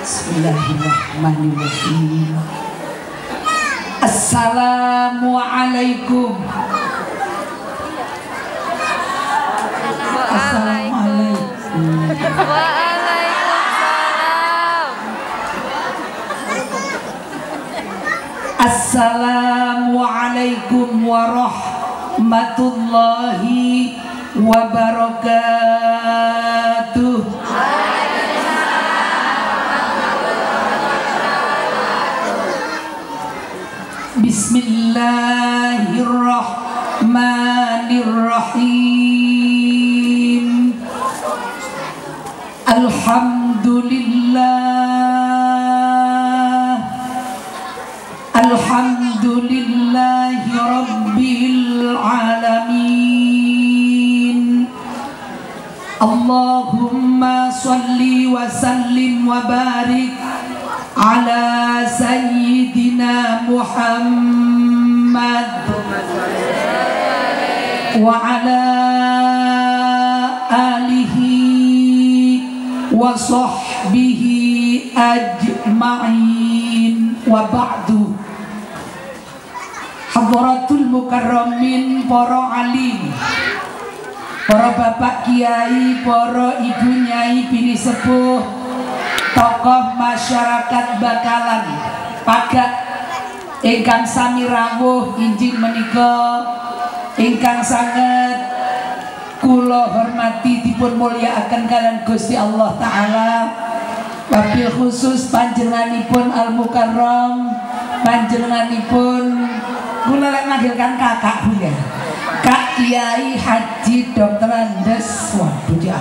Bismillahirrahmanirrahim. Assalamualaikum. Assalamualaikum. Waalaikumsalam. Assalamualaikum warahmatullahi wabarakatuh. Bismillahirrahmanirrahim. Alhamdulillah. Alhamdulillahi rabbil alamin. Allahumma salli wa sallim wa barik ala sayyidina Muhammad wa ala alihi wa sahbihi ajma'in wa ba'du. Hadratul mukarramin, para alim, para bapak kiai, para ibu nyai, bini sepuh, tokoh masyarakat Bakalan, Pagak ingkang sami rawuh injing menika, ingkang sanget kula hormati dipun mulyakaken kalian Gusti Allah Ta'ala. Wabil khusus panjenenganipun Al Mukarram, panjenenganipun kula lek manggilkan kakak Bu ya, Kak Kiai Haji Dr. Andes, waduh dia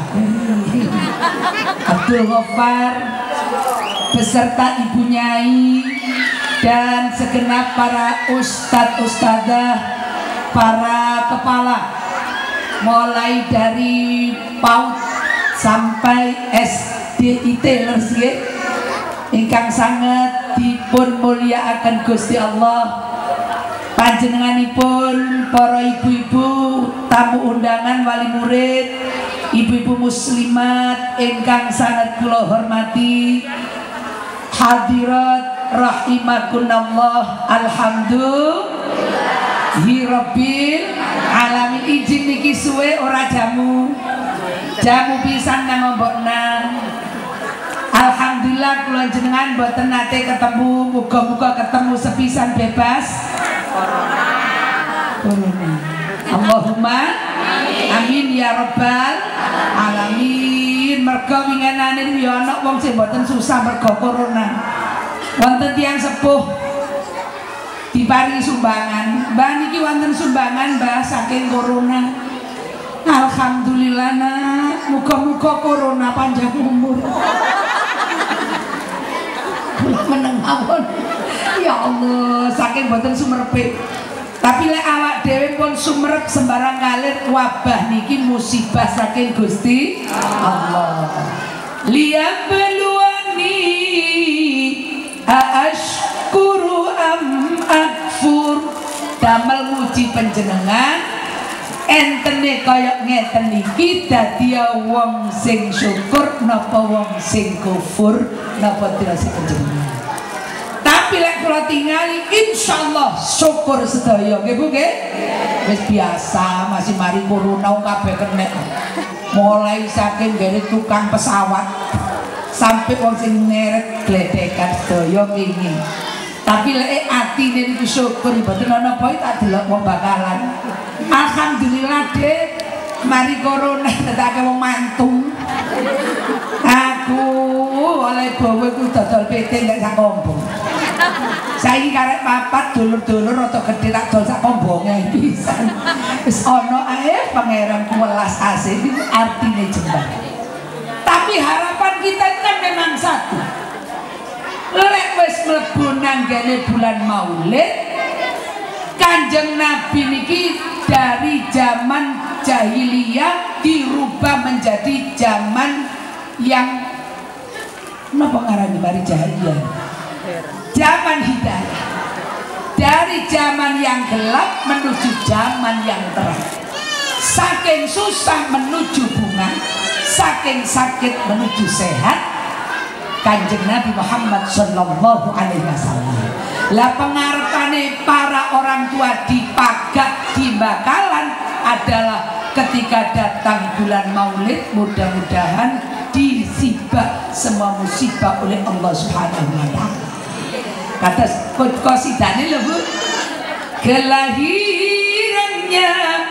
Abdul Ghaffar beserta Ibu Nyai dan segenap para ustadz ustadzah, para kepala mulai dari PAUD sampai SDIT ingkang sangat dipun mulyakaken Gusti Allah. Panjenenganipun para ibu-ibu, tamu undangan, wali murid, ibu-ibu muslimat ingkang sangat kula hormati, hadirat rahimakunallah. Alhamdulillahi rabbil alamin. Izin niki suwe ora jamu pisan nang ombokna. Alhamdulillah kula jenengan mboten nate ketemu, muga-muga ketemu sepisan bebas corona. Allahumma amin ya rabbal alamin. Mergo winginane ya ana wong sing mboten susah mergo corona. Wonten tiyang sepuh diparingi sumbangan. Mbah niki wonten sumbangan Mbah saking corona. Alhamdulillah nak, muga-muga corona panjang umur. Meneng mawon. Ya Allah, saking mboten sumerep. Tapi lek awak dhewe pun sumerep sembarang ngalir, wabah niki musibah saking Gusti Allah. Liyabluwani aashkuru am akfur. Damel muji panjenengan entene kaya ngeten niki dadi wong sing syukur napa wong sing kufur napa dirasi panjenengan. Tapi lek kula tingali insyaallah syukur sedaya nggih Bu nggih. Wis biasa masih mari corona kabeh kena. Mulai saking gene tukang pesawat sampai wong sing neret gledekan sedaya wingi. Tapi lek atine niku syukur mboten ana apa tak delok wong Bakalan. Alhamdulillah Dek, mari corona tetake wong mantu. Aku oleh bawa ku dodol PT nek sak kombong. Saiki karek papat dulur-dulur rada gedhe tak dol sak kombonge pisan. Wis ana ae pangeran welas asih iki artine jembah. Tapi harapan kita kan memang satu. Lek wis mlebu nang gene bulan Maulid, Kanjeng Nabi niki dari zaman jahiliyah dirubah menjadi zaman yang napa ngarani bari jahiliyah? Zaman hidayah. Dari zaman yang gelap menuju zaman yang terang. Saking susah menuju bunga, saking sakit menuju sehat, Kanjeng Nabi Muhammad sallallahu alaihi wasallam. Lah pengarepane para orang tua di Pagak di Bakalan adalah ketika datang bulan Maulid, mudah-mudahan disibak semua musibah oleh Allah Subhanahu wa taala. Kata qasidane lho Bu, kelahirannya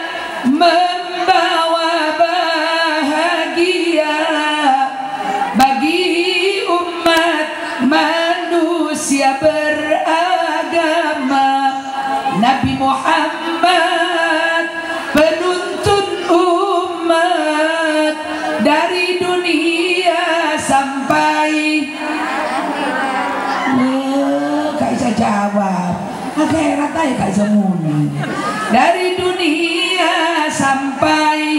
membawa bahagia bagi umat manusia beragama. Nabi Muhammad penuntun umat dari dunia sampai gak bisa jawab, akhirat aja gak bisa muni. Dari dunia sampai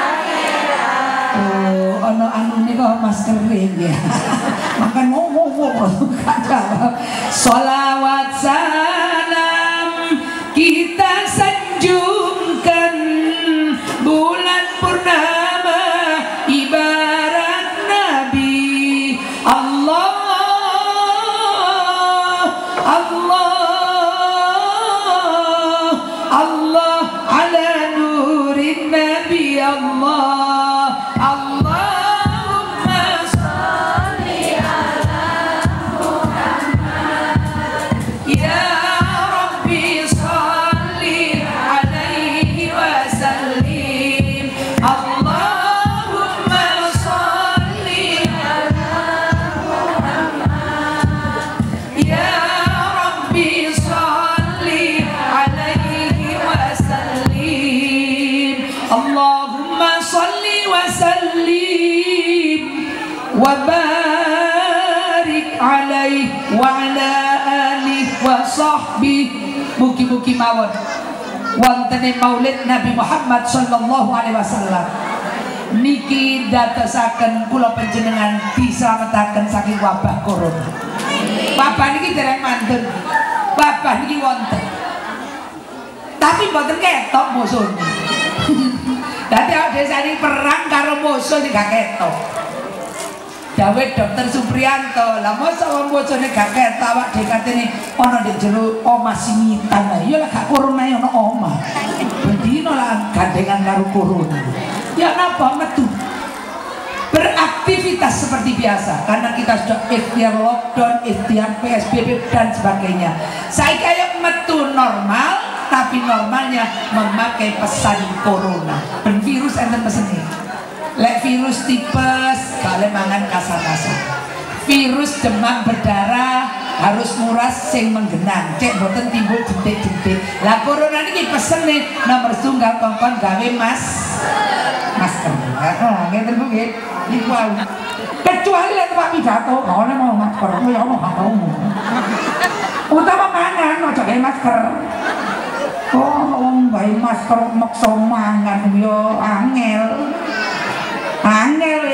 ono anu ini kok maskerin ya. Makan ngomong gak jawab. Sholawat salam kita sanjungkan bulan purnama ibarat Nabi. Allah Allah ala nurin Nabi. Allah Allahumma sholli ala Muhammad ya Rabbi sholli alaihi wa sallim. Allahumma sholli ala Muhammad ya Rabbi sholli alaihi wa sallim. Allahumma sholli wa sallim wa barik alaihi wa ala alihi wa sahbihi. Mugi-mugi mawon wontene Maulid Nabi Muhammad sallallahu alaihi wasallam niki dadosaken kula panjenengan dislametaken saking wabah corona. Wabah niki dereng mantun, wabah niki wonten, tapi mboten ketok musuhnya. Dadi awake dhewe perang karo musuh iki gak ketok. Dawe Dokter Supriyanto, lah mosok wong bojone gak ketok awak dhewe katene ana ndek jero omah singitan. Ya lah gak corona ana omah. Bendino lah gandengan karo corona. Ya napa metu? Beraktivitas seperti biasa karena kita sudah ikhtiar lockdown, ikhtiar PSBB dan sebagainya. Saya kayak metu normal, tapi normalnya memakai pesan corona. Ben virus enten pesene. Lek virus tipes kalian mangan kasar-kasar. Virus demam berdarah harus nguras sing menggenang. Cek boten timbul jentik-jentik. Lah corona niki pesene nomor tunggal kongkon gawe masker. Ngeten Bu nggih. Niku kecuali lek Pak pidato, kok mau masker, ya mau gak mau. Utama mangan aja gawe masker. Oh, wong gawe masker maksa mangan yo angel. Angel.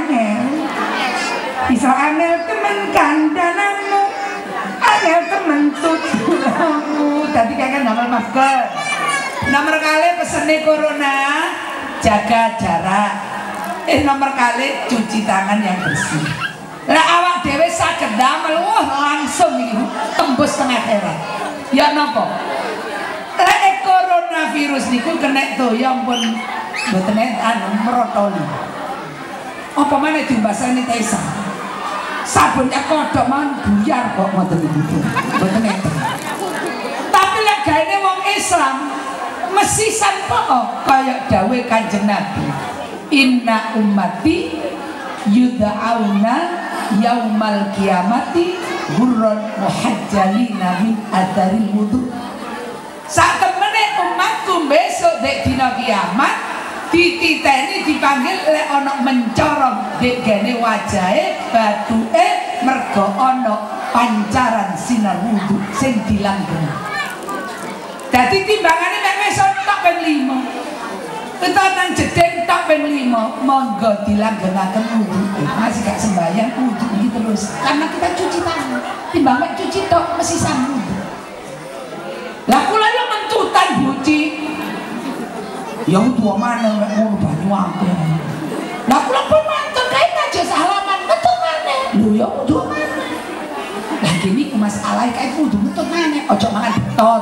Bisa angel temen kandanamu, angel temen tujuanmu. Tadi kakek nomor masker. Nomor kali pesene corona, jaga jarak. Nomor kali cuci tangan yang bersih. Lah awak dhewe saged damel wah langsung iki tembus tengah heran. Ya napa? Lek coronavirus niku kena toya pun mboten anu merotoli. Apa meneh dimbasani sanitizer. Sabunnya kodok man buyar kok ngoten niku. Mboten enten. Tapi lek gaene wong Islam mesti sampo kaya dawuh Kanjeng Nabi. Inna ummati yud'auna yaumal kiamati ghurran muhajjalina min atharil wudu. Sak temene umatku besok dek dina kiamat dititeni dipanggil lek ana mencorong dek gene wajahe batuke mergo ana pancaran sinar wudu sing dilanggeng. Dadi timbangane nek wis tok ping 5. Tetanan jedeng tak ping 5 monggo dilanggenaken wudu. Masih gak sembahyang wudu iki terus. Karena kita cuci tangan. Timbang mek cuci tok mesti sambung. Lah kula yo mentutan buci. Ya wudu mana mek ngono banyu akeh. Lah kula pun mantun kae aja salaman metu maneh. Lho ya wudu. Lah gini masalah kae wudu metut maneh, aja mangan beton.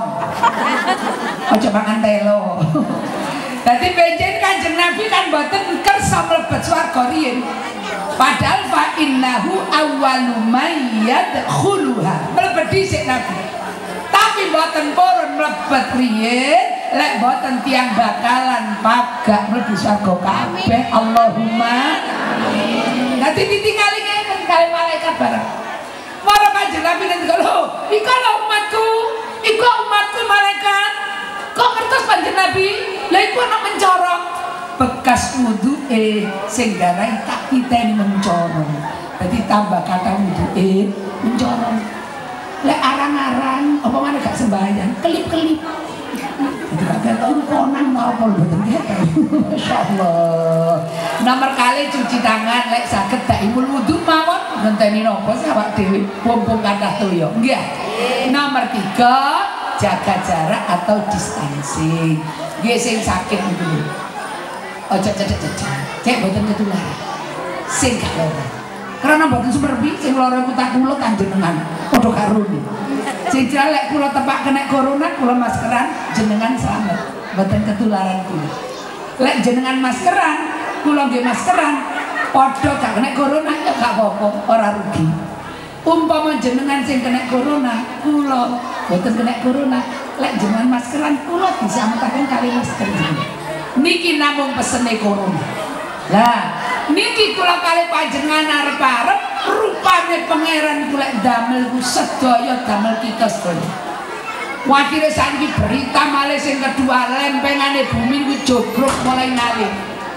Aja mangan telo. Dadi benjen Kanjeng Nabi kan mboten kersa mlebet swarga riyin. Padahal fa innahu awwalu may yadkhuluha. Mlebet dhisik Nabi. Tapi mboten purun mlebet riyin, lek mboten tiyang bakalan pagak mlebu swarga kabeh. Allahumma amin. Dadi ditingali ngene kali malaikat bareng. Para Kanjeng Nabi ngendika, "Lho, iku lho umatku, iku umatku malaikat." Kok ngertos Kanjeng Nabi? Lah iku ana mencorong bekas wuduke sing garai tak titeni mencorong. Dadi tambah kata wuduke mencorong. Lek arang-arang apa maneh gak sembahyang, kelip-kelip. Tidak tahu konang apa mboten ketok. Masyaallah. Nomor kali cuci tangan lek saged tak imul wudu mawon ngenteni napa awak dhewe mumpung kathah toya. Nggih. Nomor 3 jaga jarak atau distancing. Nggih sing sakit niku. Aja cedek-cedek. Cek mboten ketularan. Sing gak lara. Karena mboten sumerbi sing lara kutak kula kanjenengan. Padha karo sing jelek kula tepak kena corona kula maskeran jenengan selamat mboten ketularan kula. Lek jenengan maskeran kula nggih maskeran padha gak kena corona ya gak apa-apa ora rugi. Umpama jenengan sing kena corona kula mboten kena corona lek jenengan maskeran kula disametaken kali masker jenengan. Niki namung pesene corona. Lah niki kula kali panjenengan arep-arep rupane pangeran iku lek damel ku sedaya damel kita sedaya. Wakile saiki berita malih sing kedua lempengane bumi ku jogrok mulai ngalih.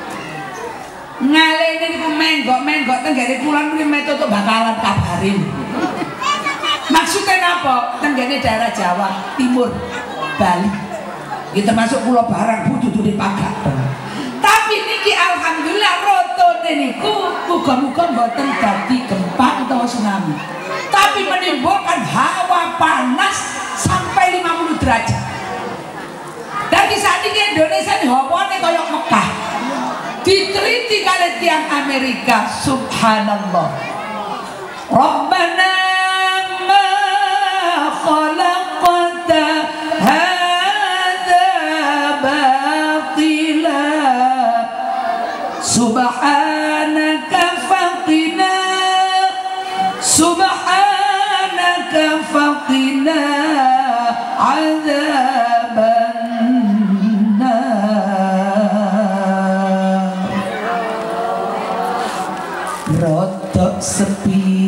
Ngalene niku menggok-menggok tenggene kulon mriki metu bakalan kabarin. Maksudnya napa? Tenggene daerah Jawa Timur, Bali. Iki termasuk pulau barang butuh dipagak. Tapi niki alhamdulillah rotone niku muga-muga mboten dadi gempa utawa tsunami. Tapi menimbulkan hawa panas sampai 50 derajat. Dadi saat ini Indonesia ini hawane kaya Mekah. Diteliti kali tiang Amerika, subhanallah. Rabbana ma khalaqta subhanaka faqina subhanaka faqina azaban nar. Rotok sepi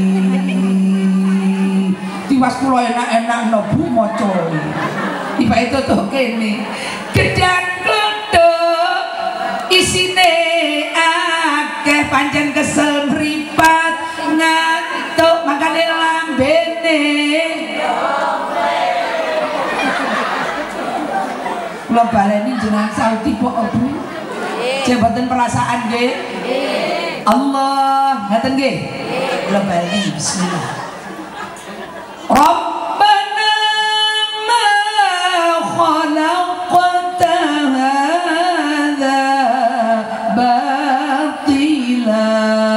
tiwas kula enak-enak nobu maca tiba itu tuh kene gedang klodok isine akeh pancen kesel mripat ngantuk makane lambene kula baleni jenengan Saudi kok Bu jabatan perasaan nggih Allah ngaten nggih kula baleni bismillah Rabbana ma khalaqta hadza batila.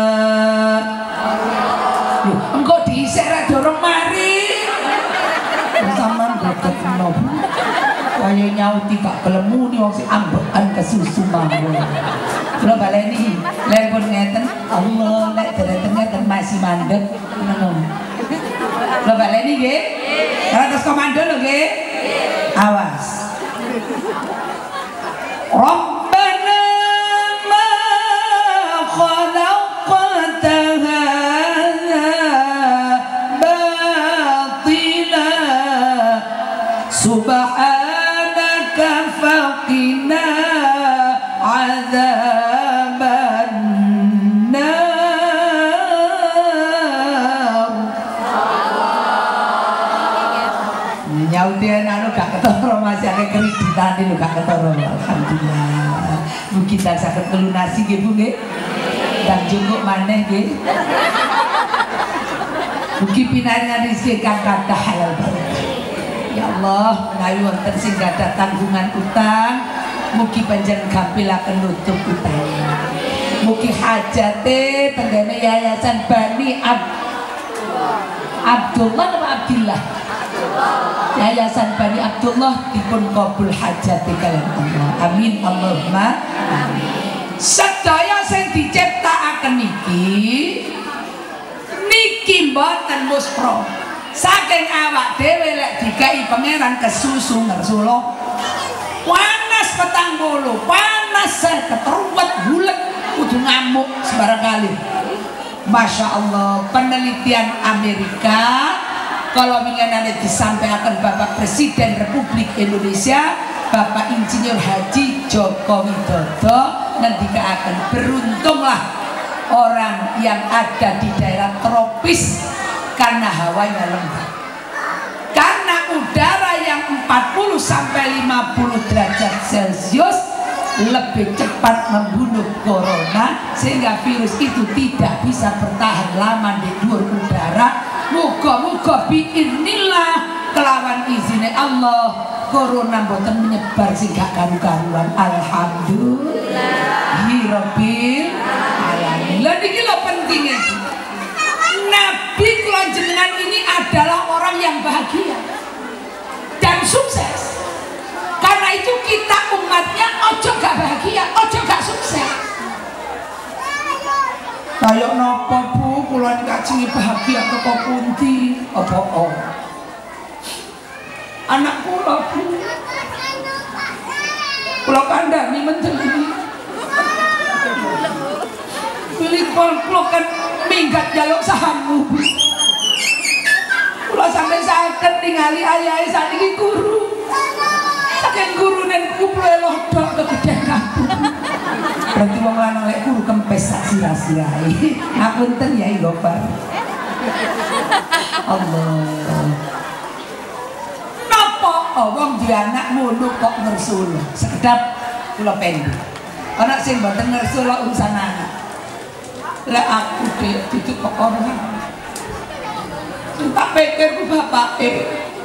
Engko diisek ra dorong mari. Sampeyan boten nopo. Kaya nyauti gak gelem muni wong sing ambekan kesusu mawon. Kula baleni lek pun ngeten Allah nek dereten ngeten masih mandeg ngono. Kula baleni nggih. Ratus komando lho nggih. Awas. Rabbana ma khalaqta hadza batila subhanaka faqina azaban nar. Nyautian anu gak ketara masih akeh kreditane lho gak ketara alhamdulillah. Mugi tak saged melunasi nggih Bu nggih. Dan jungkuk maneh nggih. Mugi pinaringan rezeki kang kathah halal barokah. Ya Allah, menawi wonten sing gadah tanggungan utang, mugi panjenengan gampilaken nutup utang. Mugi hajate tenggene Yayasan Bani Abdullah apa Abdillah? Yayasan Bani Abdullah dipun kabul hajate kalian Allah. Amin Allahumma amin. Sedaya sing diciptakaken niki mboten muspro. Saking awak dhewe lek dikai pangeran kesusu ngersula. Panas petang bolo, panas keteruwet bulet kudu ngamuk sembarang kali. Masya Allah, penelitian Amerika kalau ingin disampaikan Bapak Presiden Republik Indonesia Bapak Insinyur Haji Joko Widodo nanti akan beruntunglah orang yang ada di daerah tropis karena hawanya lembab, karena udara yang 40 sampai 50 derajat Celcius lebih cepat membunuh corona sehingga virus itu tidak bisa bertahan lama di luar udara. Muga-muga biiznillah kelawan izinnya Allah corona mboten menyebar sing gak karu-karuan. Alhamdulillah rabbil alamin. Lah niki lho pentingnya Nabi kula jenengan ini adalah orang yang bahagia dan sukses. Karena itu kita umatnya ojo gak bahagia, ojo gak sukses. Kayak napa Bu, kula kacingi bahagia teko pundi? Apa anak kula Bu. Kula kandhani menteri. Pilih kula kan minggat jaluk sahammu. Kula sampai saged ningali ayahe saniki guru. Saking guru dan kumpul lodok kegedean kabur. Berarti wong lanang lek guru kempes sak sirah-sirahe. Ngapunten Yai Gofar. Allah. Napa wong duwe anak ngono kok ngersula? Sekedap kula pendek. Anak sing mboten ngersula urusan anak. Lek aku ditutup kok ora. Tak pikir ku bapake.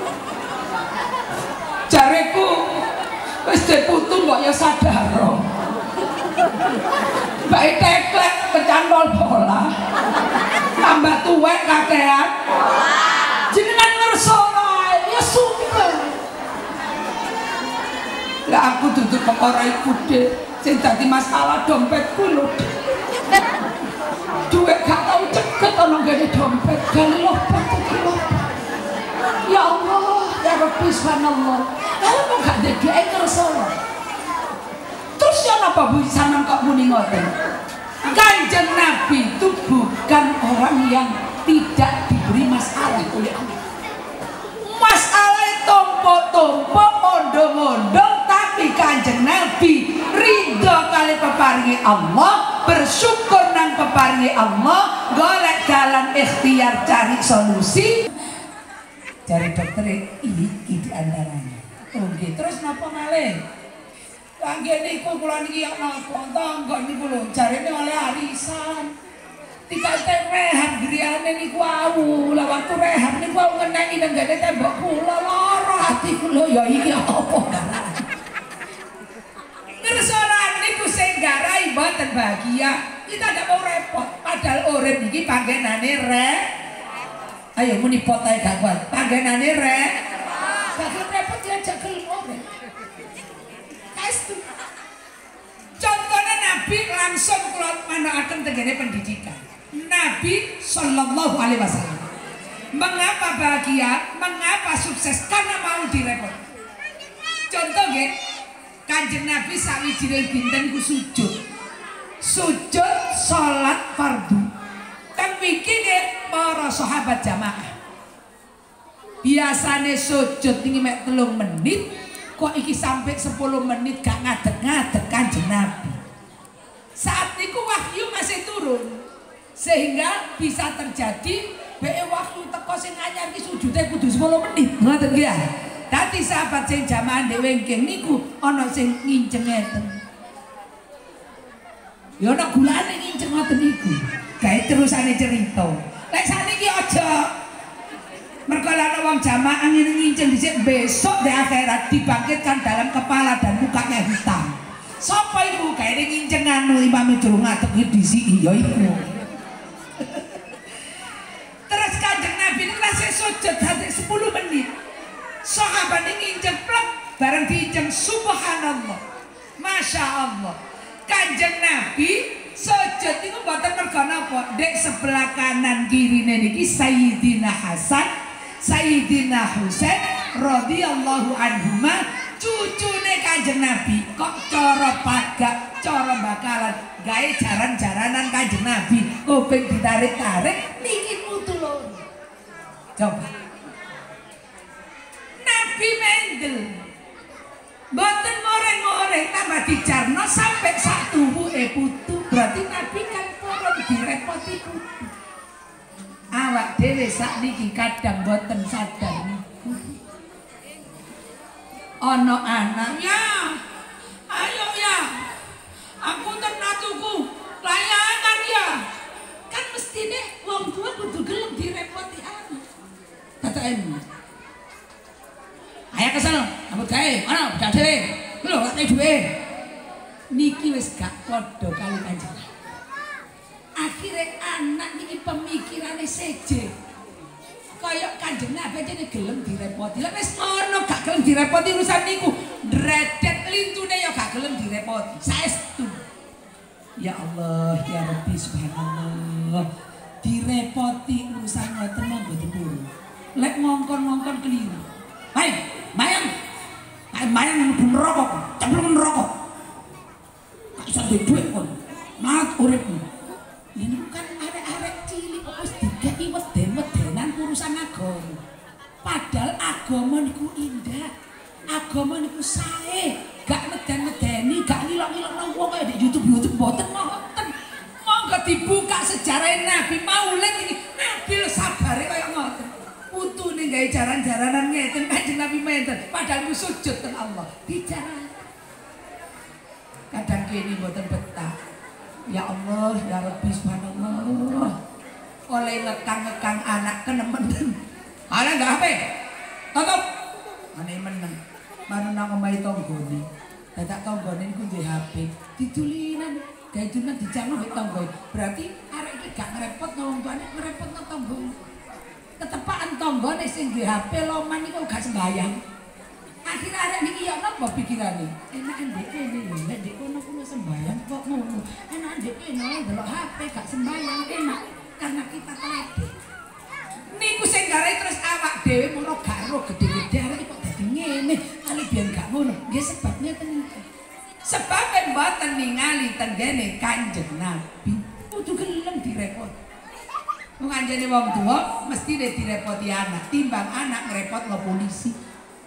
Jareku wis diputu kok ya sadar. Mbak teklek pecantol bola. Tambah tuwek kakean. Jenengan ngersana ya sumpah. Lah aku duduk perkara iku Dik. Sing dadi masalah dompetku lho. Duit gak tau ceket ana ngene dompet. Gale lobat iki lho. Ya Allah, ya Rabbi subhanallah. Kalau kok gak ada duit ngersana. Terus ya napa Bu sampean kok muni ngoten? Kanjeng Nabi itu bukan orang yang tidak diberi masalah oleh Allah. Masalah tompo-tompo, mondo-mondo, tapi Kanjeng Nabi ridho kali peparingi Allah, bersyukur nang peparingi Allah, golek jalan ikhtiar cari solusi. Cari dokter iki di antaranya. Oke, terus napa malih? Kangge niku kula niki ana tangga niku lho, jarene oleh arisan. Dikate rehab griyane niku awu, lah waktu rehab niku aku ngeneki nang gene tembok kula lara ati kula ya iki apa garane. Ngersoran niku sing garai mboten bahagia. Kita ndak mau repot, padahal urip iki panggenane ayo muni pot ae gak kuat. Panggenane gak repot diajak gelem urip. Contohnya Nabi langsung kula manakaken tengene pendidikan. Nabi Sallallahu Alaihi Wasallam. Mengapa bahagia? Mengapa sukses? Karena mau direpot. Contoh nggih, Kanjeng Nabi sawijine dinten ku sujud. Sujud salat fardu. Kan mikir para sahabat jamaah. Biasane sujud ini mek 3 menit. Kok iki sampai 10 menit gak ngadeg-ngadeg Kanjeng Nabi. Saat niku wahyu masih turun sehingga bisa terjadi bae wahyu teko sing anyar iki sujude kudu 10 menit. Ngoten nggih. Dadi sahabat sing jamaah dhewe nggih niku ana sing nginceng ngeten. Ya ana gulane nginceng ngoten niku. Gawe terusane cerita. Lek saniki aja mergo ana wong jamaah ngene nginceng dhisik besok di akhirat dibangkitkan dalam kepala dan mukanya hitam. Sapa iku gawe nginceng anu imame durung ngadeg disiki ya iku. Terus Kanjeng Nabi niku tasih sujud hati 10 menit. Sahabat nginceng plek bareng diinceng subhanallah. Masya Allah. Kanjeng Nabi sujud itu mboten mergo napa? Dek sebelah kanan kirine niki Sayyidina Hasan, Sayyidina Husain radhiyallahu anhuma, cucune Kanjeng Nabi. Kok cara pagak, cara bakalan gawe jaran-jaranan Kanjeng Nabi, kuping ditarik-tarik niki mutu lho. Coba. Nabi mendel. Mboten goreng-goreng tambah dijarno sampai sak tubuhe putu. Berarti Nabi kan turun direpoti putu. Awak dhewe sakniki kadang mboten sadar niku. Ana anaknya, ayo ya, aku tenatuku layangan ya. Kan mestine wong tua kudu gelem direpoti anak. Tatake ayo kesana, rambut gawe, mana udah dhewe. Lho, kok dhewe. Niki wis gak padha kali Kanjeng. Akhire anak niki pemikirane seje. Kaya Kanjeng Nabi aja gelem direpoti. Lah wis ngono gak gelem direpoti urusan niku. Dredet lintune ya gak gelem direpoti. Saestu. Ya Allah, ya Rabbi subhanallah. Direpoti urusan ngoten monggo dipuru. Lek ngongkon-ngongkon keliru. Hai, mayang. Hai mayang mlebu neraka, cemplung neraka. Gak iso duwe kon. Mat uripmu. Ini bukan arek-arek cilik kok wis digawe weden-wedenan urusan agama. Padahal agama niku indah. Agama niku sae, gak meden-medeni, gak ngilok-ngilokno wong kaya di YouTube mboten ngoten. Monggo dibuka sejarah Nabi Maulid iki. Nabi lho sabare kaya ngoten. Putune gawe jaran-jaranan ngeten Kanjeng Nabi menten. Padahal ku sujud ten Allah. Bicara. Kadang kene mboten betah. Ya Allah, ya Rabbi subhanallah. Oleh ngekang-ngekang anak kenemenen. Ala enggak HP. Tutup. Ane meneng. Baru nang omahe tanggane. Dadak tanggane niku duwe HP. Didulinan, gawe dunan dijamu mek tangga. Berarti arek iki gak ngrepot wong tuane, ngrepotno tangga. Ketepaan tanggane sing duwe HP loman niku gak sembayang. Akhirnya arek niki ya napa pikirane? Enak ndek kene lho, nek ndek kono kuwi sembayang kok ngono. Enak ndek kene ndelok HP gak sembayang enak karena kita teledek. Niku sing gare terus awak dhewe mono gak ro gede-gede arek kok dadi ngene. Ali biyen gak ngono. Nggih sebabnya tenika. Sebab mboten ningali tenggene Kanjeng Nabi. Kudu gelem direpot. Wong anjene wong tuwa mesti direpoti anak, timbang anak ngrepotno polisi.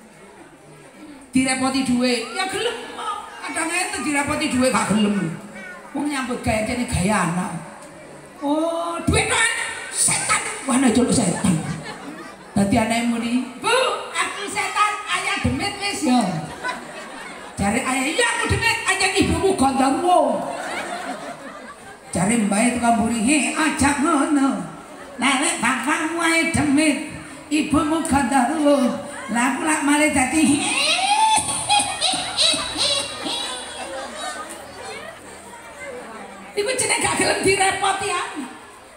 Direpoti duwe, ya gelem. Kadang enten direpoti duwe gak gelem. Wong nyambut gawe kene gaya anak. Oh, duwe tok setan. Wah, nek celuk setan. Dadi anake muni, "Bu, aku setan, ayah demit wis ya." Jare ayah, "Iya aku demit, ajak ibumu gondongmu." Jare mbae tukang mburi, "He, ajak ngono. Lah nek bapakmu ae demit, ibumu gondongmu." Lah aku lak male dadi ibu jeneng gak gelem direpoti anak.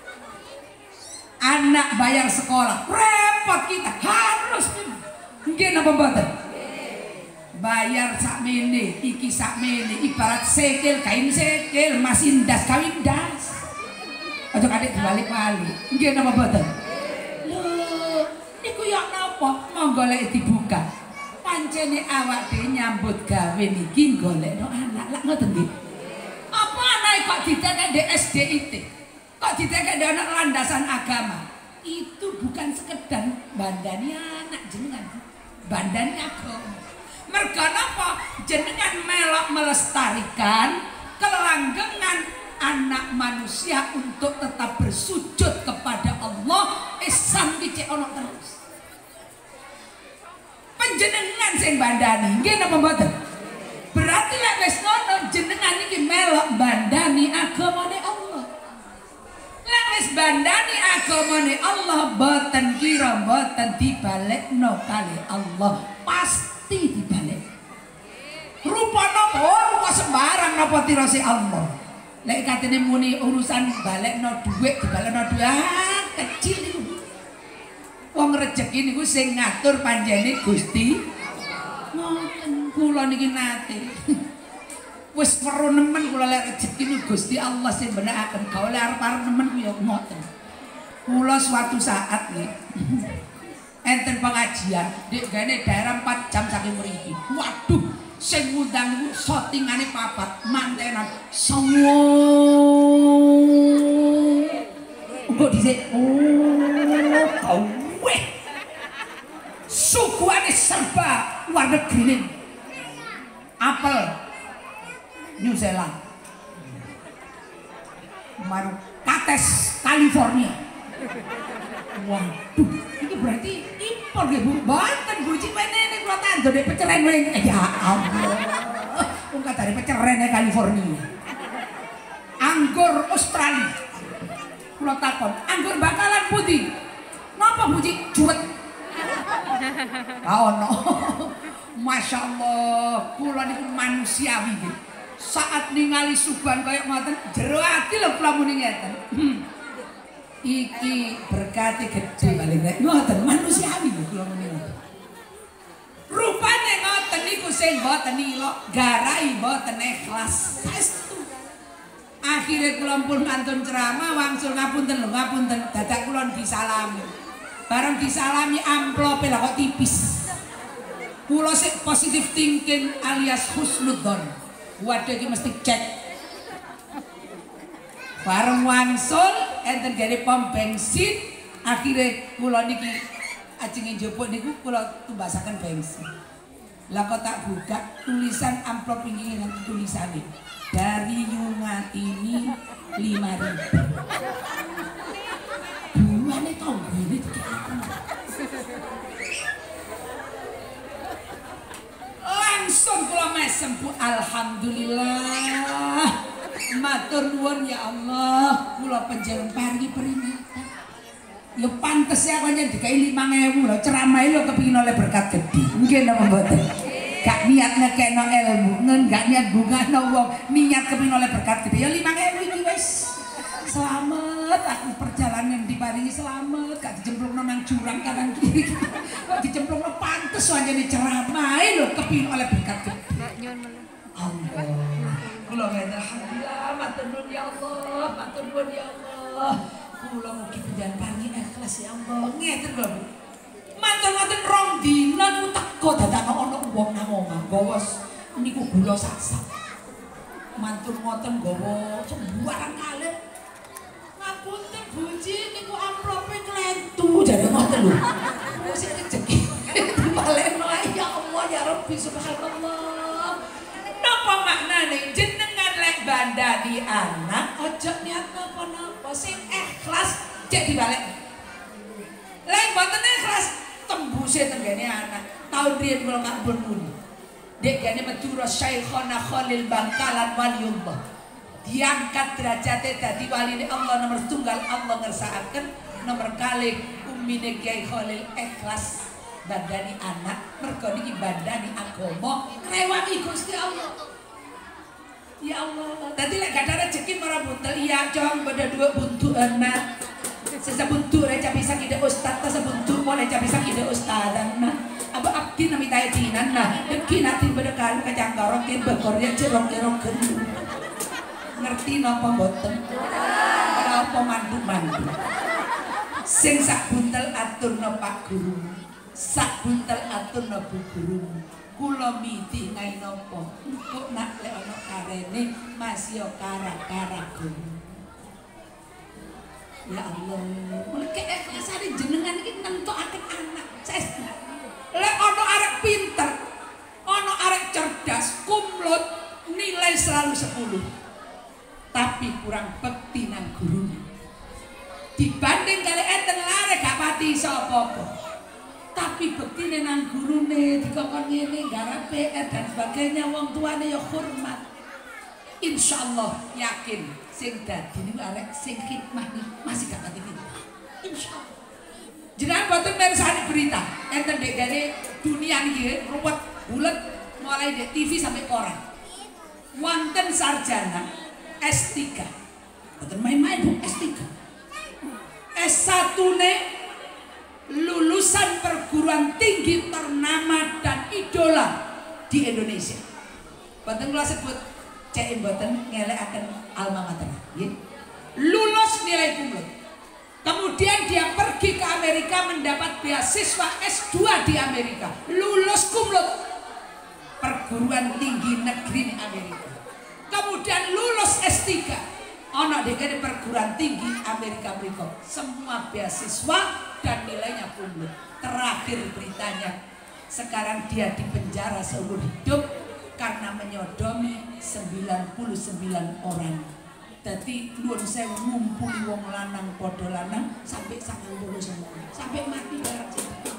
Anak bayar sekolah, repot kita harus. Nggih napa mboten? Bayar sakmene, iki sakmene, ibarat sekil kain sekil, masih ndas kawin ndas. Aja kadek dibalik-balik. Nggih napa mboten? Lho, niku ya napa? Monggo lek dibuka. Pancene awak dhewe nyambut gawe niki golekno anak. Lak ngoten nggih. Apa anak kok didekek di SDIT, kok didekek di anak landasan agama? Itu bukan sekedar bandani anak jenengan, bandani agama. Mergo napa jenengan melok melestarikan kelanggengan anak manusia untuk tetap bersujud kepada Allah. Ihsan iki ono terus. Panjenengan sing bandani, nggih napa mboten? Berarti lek wis ngono jenengan iki melok bandani agamane Allah. Lek wis bandani agamane Allah boten kira boten dibalekno kali Allah, pasti dibalik. Rupa napa? Rupa sembarang napa tirose Allah. Lek katene muni urusan balekno dhuwit dibalekno dhuwit kecil niku. Wong rejeki niku sing ngatur panjene Gusti. Ngoten kula niki nate. Wis weruh nemen kula lek rejeki niku Gusti Allah sing benakaken. Gawe arep-arep nemen ku ya ngoten. Kula suatu saat nih enten pengajian di gane daerah 4 jam saking mriki. Waduh, sing ngundang niku shootingane papat, mantenan semua. Kok dhisik kowe. Suguhane serba luar negeri nih. Apel New Zealand. Maru kates California. Waduh, ini berarti impor ya Bu. Banten Bu Cipene ini kula tandha nek peceren wae. Ya Allah. Wong katane peceren California. Anggur Australia. Kula takon, anggur bakalan putih. Napa Bu Cip? Juwet. Ka ono. Masya Allah, kula niku manusiawi nggih. Saat ningali suban kaya ngoten, jero ati lho kula muni ngeten. Iki berkati gede paling nek ngoten manusiawi lho kula muni ngoten. Rupane ngoten niku sing mboten ilok, garai mboten ikhlas. Saestu. Akhire kula pun ngantun ceramah wangsul ngapunten lho, ngapunten dadak kula disalami. Bareng disalami amplope lah kok tipis. Kula sik positive thinking alias husnudzon. Waduh iki mesti cek. Bareng wangsul enten gare pom bensin, akhirnya kula niki ajenge njupuk niku kula tumbasaken bensin. Lah kok tak buka tulisan amplop iki dengan tulisane dari Yumatini 5.000. Buane tonggone langsung kula mesem Bu, alhamdulillah. Matur nuwun ya Allah, kula panjenengan paringi peringatan. Ya pantes ya pancen dikai 5.000 lho, ceramahe lho kepengin oleh berkat gede. Nggih napa mboten? Gak niat ngekeno ilmu, gak niat bungano wong, niat kepengin oleh berkat gede. Ya 5.000 iki wis. Selamat aku perjalanan diparingi selamat, gak dijemplungno nang jurang kanan kiri. Kok dijemplungno pantes pancen ceramahe lho kepengin oleh berkat gede. Allah. Kula ngene alhamdulillah matur nuwun ya Allah, matur nuwun ya Allah. Kula mugi panjenengan paringi ikhlas ya Allah. Ngeten lho Bu. Manten-manten rong dina niku teko dadakno ana wong nang omah gawa niku gula sak-sak. Mantur ngoten gawa sembarang kalih. Ngapunten Buji niku amplope klentu jare ngoten lho. Sing rezeki. Balekno ya Allah ya Rabbi subhanallah. Napa maknane jenengan lek bandani anak aja niat napa-napa sing ikhlas cek dibalik. Lek mboten ikhlas tembuse tenggene anak. Tahun riyen kula ngabun muni. Dek gane Madura Syekhona Khalil Bangkalan Waliullah. Diangkat derajate dadi waline Allah nomor tunggal Allah ngersakaken nomor kalih ummine Kyai Khalil ikhlas bandani anak mergo niki bandani agama ngrewangi Gusti Allah. Ya Allah, tadi lek gak ada rezeki para buntel iya cong pada dua buntu anak. Sesabuntu reca bisa kide ustaz, sesabuntu mo reca bisa kide ustadan nah. Aba abdi nami tayo dinan nah. Deki natin bedekan kacang karokin bekornya cerok-cerok ngerti napa mboten? Napa mandu-mandu. Sing sak buntel aturna Pak Guru. Sak buntel aturna Bu Guru. Kula miti ngai napa kok nak lek ana karene masih yo karak-karak Guru. Ya Allah, mulke ikhlasane jenengan iki nentokaken anak. Saestu. Lek ana arek pinter, ana arek cerdas, kumlot, nilai selalu 10. Tapi kurang bekti nang gurune. Dibanding kali enten lare gak pati iso apa-apa. Tapi bektine nang gurune dikokon ngene garap PR dan sebagainya wong tuane ya hormat. Insyaallah yakin sing dadi niku arek sing khidmah masih gak pati pinter. Insyaallah. Jenengan boten mirsani berita enten dek gane dunia niki ruwet bulet mulai dek TV sampai koran. wonten sarjana S3. Mboten main-main Bu, S3. S1 ne lulusan perguruan tinggi ternama dan idola di Indonesia. Mboten kula sebut cek mboten ngelekaken alma mater. Nggih. Lulus nilai kumlot. Kemudian dia pergi ke Amerika mendapat beasiswa S2 di Amerika. Lulus kumlot perguruan tinggi negeri di Amerika. Kemudian lulus S3. Ono di perguruan tinggi Amerika Serikat. Semua beasiswa dan nilainya kumlot. Terakhir beritanya, sekarang dia dipenjara seumur hidup karena menyodomi 99 orang. Jadi nuwun sewu ngumpuli wong lanang padha lanang sampai 90 semua. Sampai mati barang cinta.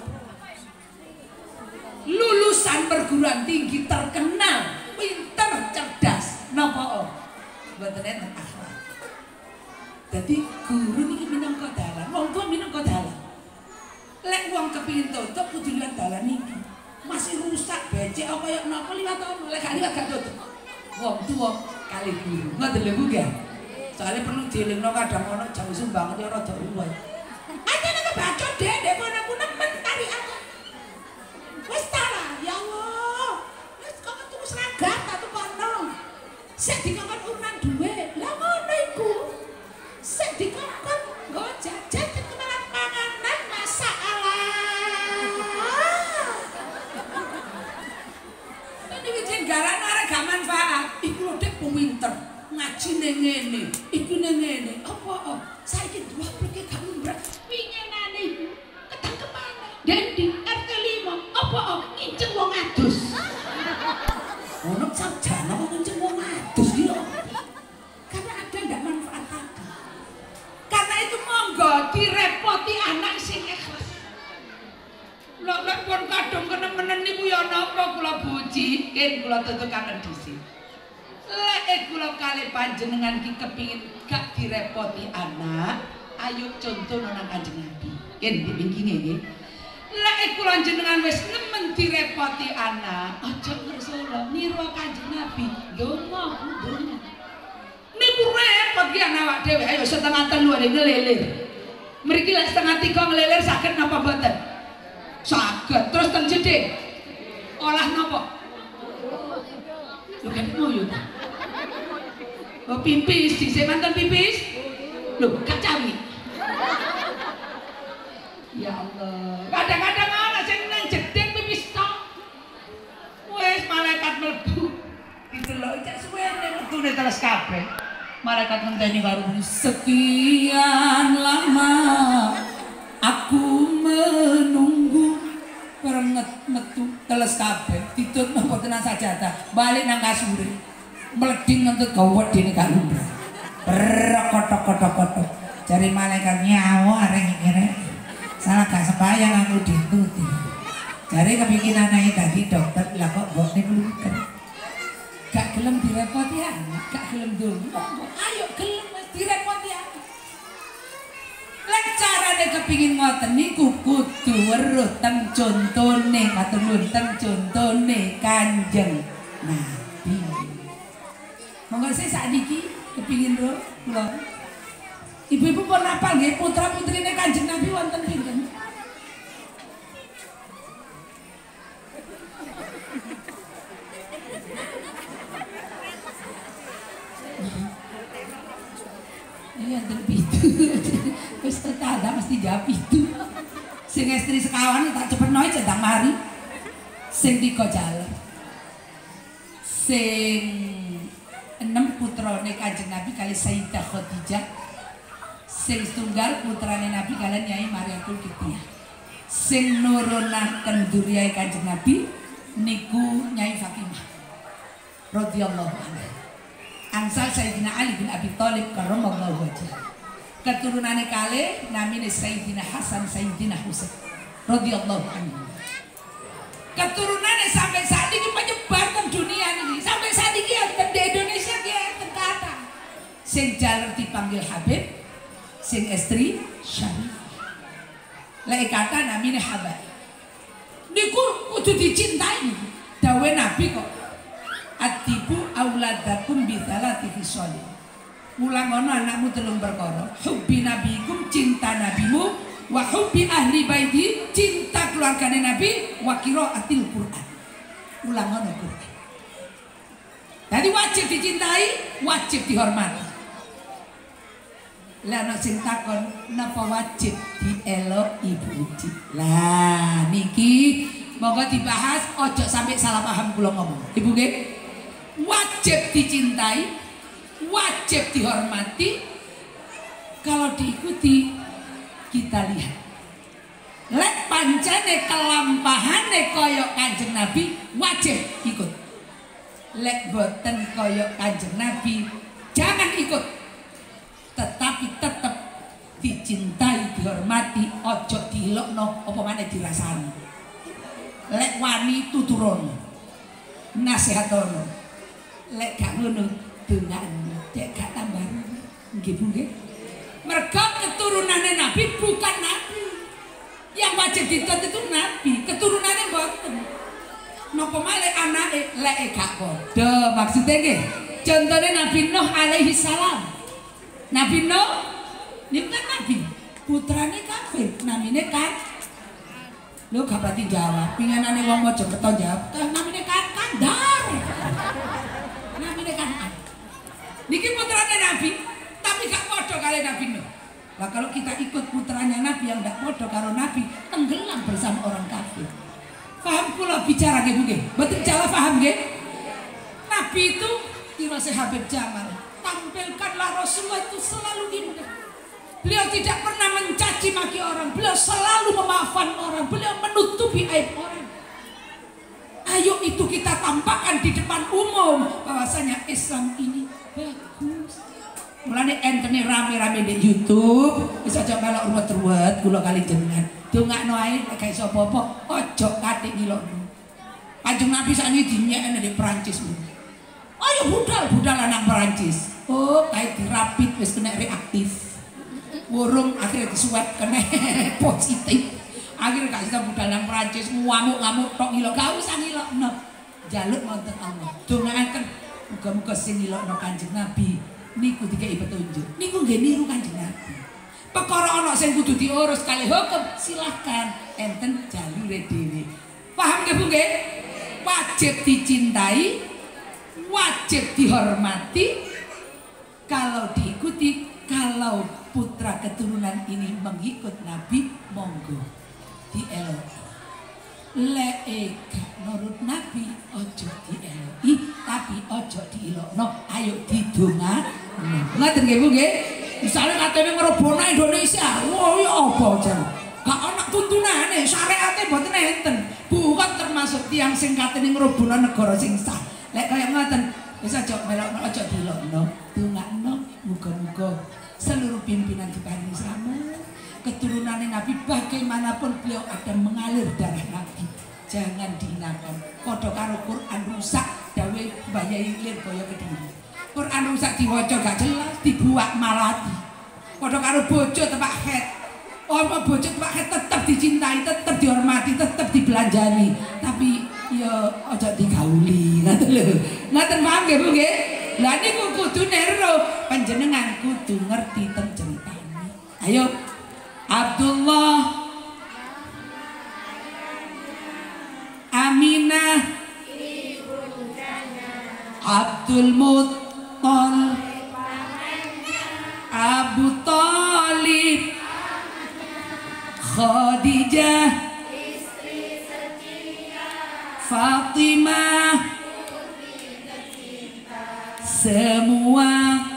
Lulusan perguruan tinggi terkenal, pinter, cerdas, napa mboten enten akhlak. Dadi guru niki minangka dalan, wong tuwa minangka dalan. Lek wong kepengin tutup kudu liwat dalan iki. Masih rusak becek apa kaya napa liwat ono, lek gak liwat gak tutup. Wong tuwa kali guru. Ngoten lho Bu nggih. Soale perlu dielingno kadang ono jam sumbang ya rada ruwet. Ate nek bacot dek kono nemen tari aku. Wis ta lah, ya Allah. Wis kok tuku seragam ta tuku ono. Sik dikongkon urunan dhuwit. Lah ngono iku. Sik dikongkon nggo jajan kenalan panganan masalah. Ini wijen garane arek gak manfaat. Iku lho Dek pinter. Ngaji ning ngene, iku ning ngene. Apa? Saiki duwe gak lumrah. Pinyenane iku ketang kemana? Dendi RT 5. Apa? Nginceng wong adus. Ono sarjana kok nginceng wong adus iki lho. Karena ada ndak manfaat tadi. Karena itu monggo direpoti anak sing ikhlas. Lek pun kadung kenemenen niku ya napa kula puji, ken kula tutukaken dhisik. Lek kula kalih panjenengan ki kepingin gak direpoti anak, ayo contoh nang Kanjeng Nabi. Ken dipingkinge nggih. Lek kula jenengan wis nemen direpoti anak, aja ngersula niru Kanjeng Nabi. Donga, donga. Niku repot ki anak awak dhewe. Ayo setengah 3 ada ngelilir. Mriki lek setengah 3 ngelilir saged napa mboten? Saged. Terus teng jeding. Olah napa? Lho kan ngoyo ta. Oh pipis, dhisik manten pipis. Lho gak cawi. Ya Allah. Kadang-kadang ana sing nang jeding pipis tok. Wis malaikat mlebu. Didelok cek suwene metune terus kabeh. Malaikat ngenteni karo muni sekian lama aku menunggu perenget metu teles kabeh ditut napa tenan sajadah balik nang kasure mleding ngentut gawet dene gak lumrah kotok-kotok jare malaikat nyawa areng ngene salah gak sembayang aku dituti jare kepikiran anake dadi dokter lah kok mbokne kluken gak gelem direpoti anak gak gelem ndonga ayo gelem direpoti anak. Lek carane kepingin ngoten niku kudu weruh teng contone matur nuwun teng contone Kanjeng Nabi. Monggo sik sakniki kepingin ro kula. Ibu-ibu pun apal nggih putra-putrine Kanjeng Nabi wonten pinten? Iya terpitu. Wis tetangga mesti jawab itu. Sing istri sekawan tak cepetno cendang mari. Sing 3 jaler. Sing 6 putrane Kanjeng Nabi kali Sayyidah Khadijah. Sing tunggal putrane Nabi kalian Nyai Mariatul Qibtiyah. Sing nurunaken duriyae Kanjeng Nabi niku Nyai Fatimah radhiyallahu anha. Angsal Sayyidina Ali bin Abi Thalib karramallahu wajhah. Keturunane kalih namine Sayyidina Hasan Sayyidina Husain radhiyallahu anhu. Keturunane sampai saat ini menyebar ke dunia ini. Sampai saat ini di Indonesia dia terkata. Sing jaler dipanggil Habib, sing istri Syarif. Lek kata namine Habib. Niku kudu dicintai. Dawe Nabi kok. Atibu aulad auladakum bithalati fisholin. Ulang ngono anakmu telung perkara. Hubbi nabikum, cinta nabimu, wa hubbi ahli baiti, cinta keluargane nabi, wa qiraatil Qur'an. Ulang ngono Qur'an. Jadi wajib dicintai, wajib dihormati. Lah nek sing takon napa wajib dieloki Budi. Lah niki monggo dibahas, ojo sampai salah paham kula ngomong. Ibu nggih, wajib dicintai, wajib dihormati. Kalau diikuti kita lihat. Lek pancene kelampahane koyok Kanjeng Nabi wajib ikut. Lek boten koyok Kanjeng Nabi jangan ikut. Tetapi tetap dicintai, dihormati, ojo diilokno apa maneh dirasani. Lek wani tuturono, nasihatono. Lek gak ngono dongakno, cek gak tambah. Nggih Bu nggih. Mergo keturunane Nabi bukan Nabi. Yang wajib dituntut itu Nabi, keturunannya mboten. Napa malih anake lek gak padha maksudnya nggih. Contohnya Nabi Nuh alaihi salam. Nabi Nuh niku kan nabi, putrane kafir, namine kan. Lho gak pati jawab, pingenane wong aja keton jawab. Namine kan Kandar. Namine kan. Niki putrane nabi, tapi gak padha kali Nabi Nuh. Lah kalau kita ikut putranya nabi yang gak padha karo nabi, tenggelam bersama orang kafir. Paham kula bicara nggih Bu nggih? Mboten salah paham nggih? Nabi itu kira Habib Jamal. Tampilkanlah Rasulullah itu selalu indah. Beliau tidak pernah mencaci maki orang. Beliau selalu memaafkan orang. Beliau menutupi aib orang. Ayo itu kita tampakkan di depan umum bahwasanya Islam ini bagus. Mulane entene rame-rame di YouTube, bisa aja melok ruwet-ruwet kula kali jenengan. Dongakno ae gak iso apa-apa, ojo katik ngilokno. Kanjeng Nabi sakniki dinyekne di Perancis. Ayo budal anak Perancis. Oh, kayak dirapit wis kena reaktif. Burung akhirnya disuap kena positif. Akhirnya gak bisa budal nang Perancis ngamuk-ngamuk tok ngilok gak usah ngilokno. Jaluk wonten Allah. Dongaaken muga-muga sing ngilokno Kanjeng Nabi niku dikei petunjuk. Niku nggih niru Kanjeng Nabi. Perkara ana sing kudu diurus kali hukum silahkan enten jalure dhewe. Paham nggih Bu nggih? Wajib dicintai, wajib dihormati. Kalau diikuti, kalau putra keturunan ini mengikut Nabi, monggo dieloki. Lek gak nurut Nabi, ojo dieloki, tapi ojo diilokno, ayo didongakno. Ngoten nggih Bu nggih? Misale katene ngrobona Indonesia, wah ya apa jan? Gak ana tuntunane, syariate mboten enten. Bukan termasuk tiyang sing katene ngrobona negara sing sah. Lek kaya ngoten, wis aja melokno, aja diilokno. Dongakno muga-muga seluruh pimpinan diparingi selamat. Keturunannya Nabi bagaimanapun beliau ada mengalir darah Nabi. Jangan dihinakan. Padha karo Quran rusak dawe Mbah Yai Lirboyo Kediri. Quran rusak diwaca gak jelas, dibuat malati. Padha karo bojo tepak het. Apa bojo tepak het tetap dicintai, tetap dihormati, tetap dibelanjani. Tapi ya aja digauli ngoten lho. Ngoten paham nggih Bu nggih? Lah niku kudu nero panjenengan kudu ngerti teng ceritane. Ayo Abdullah, Aminah, Abdul Muttalib, Abu Thalib, Khadijah, Fatimah, semua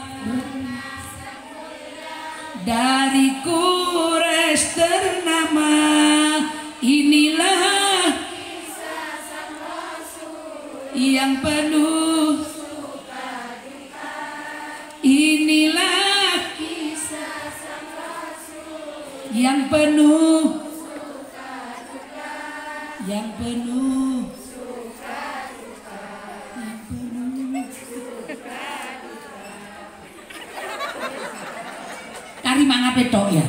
dari Quraisy ternama. Inilah yang penuh inilah yang penuh yang penuh kari mangape tok ya.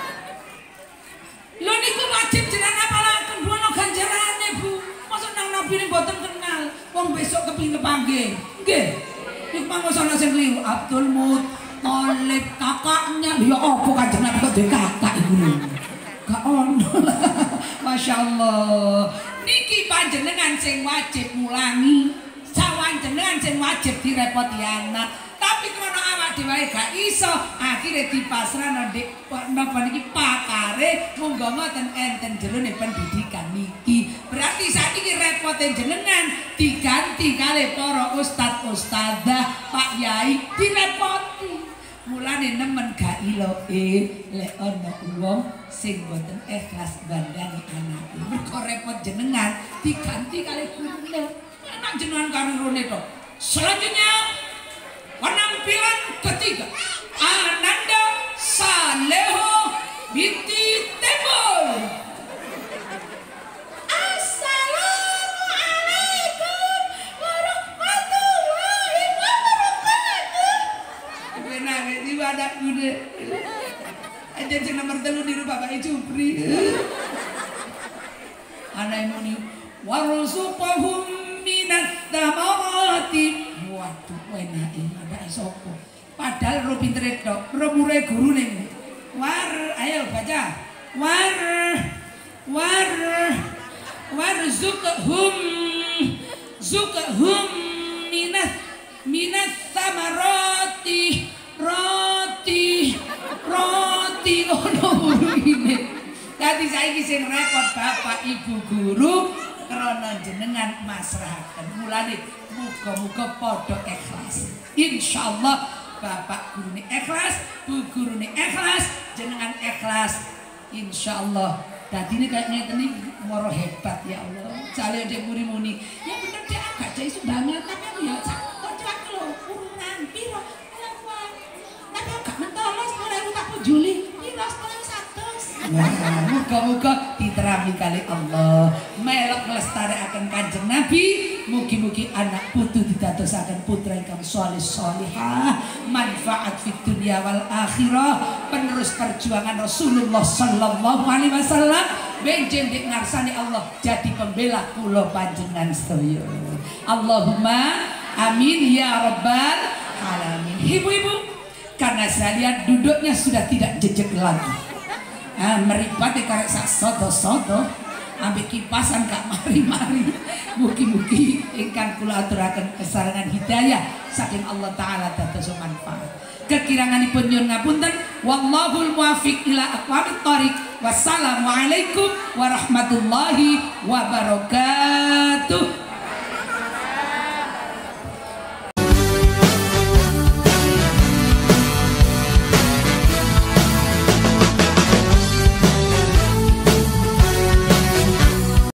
Lho niku wajib jenengan apalaken Bu ana ganjarane Bu. Mosok nang nabi ning boten kenal. Wong besok kepengin kepanggih. Nggih. Iku mangsa ana sing kliru Abdul Muthalib kakaknya. Ya apa Kanjeng Nabi kok duwe kakak iku lho. Gak ono. Masyaallah. Niki panjenengan sing wajib mulangi. Sawanjenengan sing wajib direpoti anak. Tapi krono awak dhewe gak iso, akhire dipasrahno ndek napa niki pakare monggo ngoten enten jerone pendidikan niki. Berarti saiki repote jenengan diganti kali para ustad ustadzah, Pak Yai direpoti. Mulane nemen gak iloke lek ana wong sing boten ikhlas bandani anake. Mergo repot jenengan diganti kali gurune. Enak jenengan karone to. Selanjutnya penampilan ketiga Ananda Saleho binti Tembol. Assalamualaikum warahmatullahi wabarakatuh. Benar ini wadah kude. Aja cek nomor 3 di rumah Bapak Jupri. Anak muni warzuqhum minat tamarati. Waduh enak ada sopo. Padahal ro pintere tok, ro murid guru ning. War, ayo baca. Warzuqhum minat tamarati. Roti ono ini. Dadi saiki sing repot Bapak Ibu guru krana jenengan masrahaken. Mulane muga-muga padha ikhlas. Insyaallah Bapak gurune ikhlas, Bu gurune ikhlas, jenengan ikhlas. Insyaallah. Dadine kayak ngeten iki moro hebat ya Allah. Jale ndek muri-muni. Ya bener dek agak jai sumbangan tapi aku ya kocak lho urunan piro? Tapi agak mentolos mulai tak Juli. Piro setengah 100. Muga-muga diterami kali Allah. Melok nglestarekaken Kanjeng Nabi. Mugi-mugi anak putu didadosaken putra ingkang sholih sholihah, manfaat fid dunya wal akhirah, penerus perjuangan Rasulullah sallallahu alaihi wasallam, benjing dik ngarsani Allah jadi pembela kula panjenengan sedaya. Allahumma amin ya rabbal alamin. Ibu-ibu, karena saya lihat duduknya sudah tidak jejak lagi. Meripat karek sak sodo-sodo ambek kipasan kak mari-mari. Mugi-mugi ingkang kula aturaken kesarengan hidayah saking Allah taala dados manfaat. Kekiranganipun nyuwun ngapunten. Wallahul muwaffiq ila aqwamit thoriq. Wassalamualaikum warahmatullahi wabarakatuh.